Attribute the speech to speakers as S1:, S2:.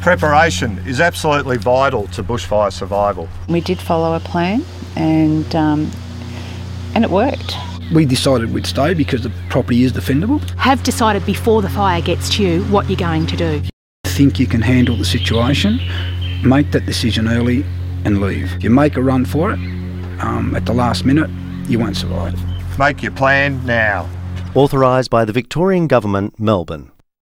S1: Preparation is absolutely vital to bushfire survival.
S2: We did follow a plan and it worked.
S3: We decided we'd stay because the property is defendable.
S4: Have decided before the fire gets to you what you're going to do.
S3: Think you can handle the situation, make that decision early and leave. If you make a run for it, at the last minute, you won't survive.
S1: Make your plan now.
S5: Authorised by the Victorian Government, Melbourne.